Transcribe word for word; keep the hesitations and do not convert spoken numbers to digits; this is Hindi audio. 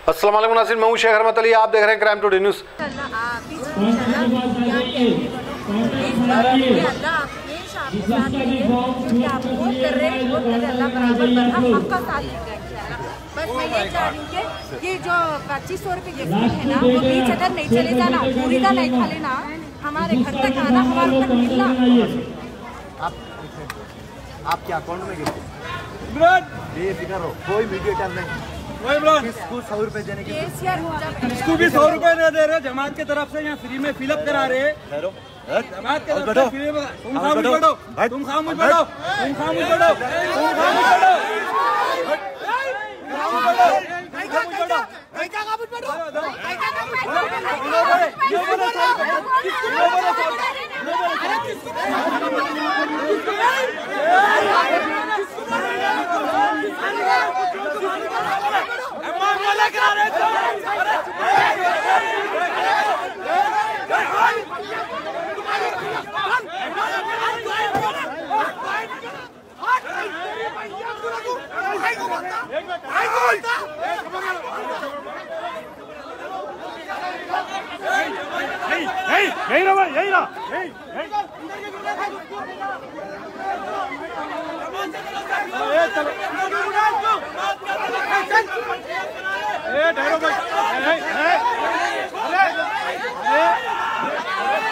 अस्सलाम वालेकुम नाज़रीन, मैं हूं शेख रहमत अली, आप देख रहे हैं क्राइम टुडे न्यूज़। बस मैं ये चाह रही हूँ कि ये जो पच्चीस सौ रुपये गिफ्ट है ना, वो बीच अगर नहीं चले जाना, पूरी का नहीं खा लेना, हमारे घर तक आना, हमारे तक मिलना। आप आपके अकाउंट में गिफ्ट बेफिक्र हो, कोई मीडिएटर नहीं, किसको सौ रुपए देने की, इसको भी सौ रुपए नहीं दे रहे, जमात की तरफ से यहाँ फ्री में फिलअप करा रहे। जमात के तरफ से फ्री में, तुम खामोश बैठो, तुम खामोश बैठो, तुम खामोश बैठो, तुम खामोश बैठो, यही रहा यही रहा ए ठहरो भाई